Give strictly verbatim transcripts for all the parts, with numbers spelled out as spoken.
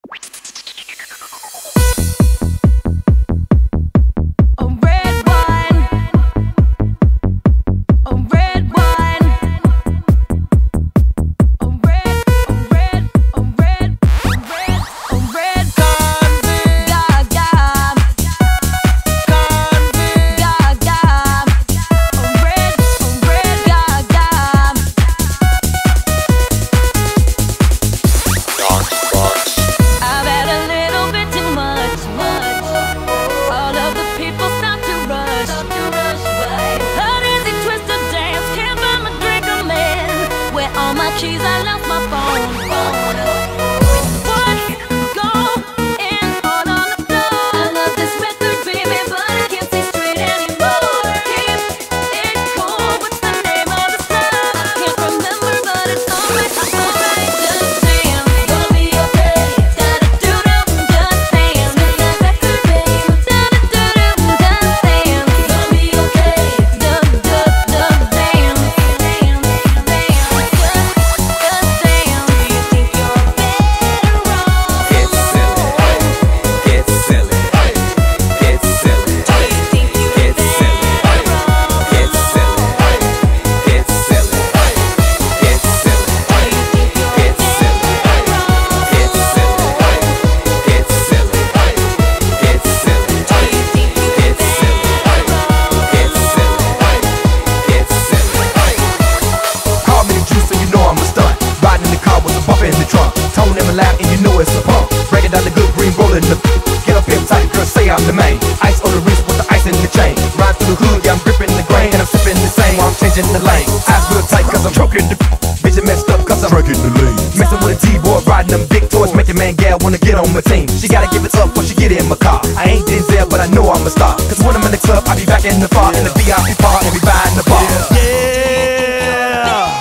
Cheese, I lost my phone. What's going on on the floor? I love this record, baby, but I can't see straight anymore. Keep it cool. What's the name of the song? Can't remember, but it's alright, alright. Just saying, gonna be okay. Da-da-do-dum, just saying. Spin that record, baby. Da-da-do-dum, just saying. Gonna be okay. Dub-dub-dub, damn, damn, damn. Get up here tight, girl, say I'm the main. Ice on the wrist with the ice in the chain. Ride through the hood, yeah, I'm gripping the grain. And I'm sipping the same while I'm changing the lane. Eyes real tight cause I'm choking the vision messed up cause I'm breaking the lane. Messing with a T-boy, riding them big toys. Making man gal wanna get on my team. She gotta give it up when she get in my car. I ain't Denzel, but I know I'm a star. Cause when I'm in the club, I be back in the bar. In the V I P part, and we buying the bar. Yeah, yeah.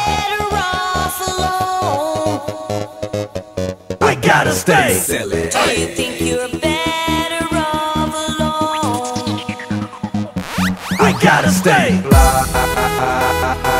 I gotta stay silly. Do you think you're better off alone? I gotta stay.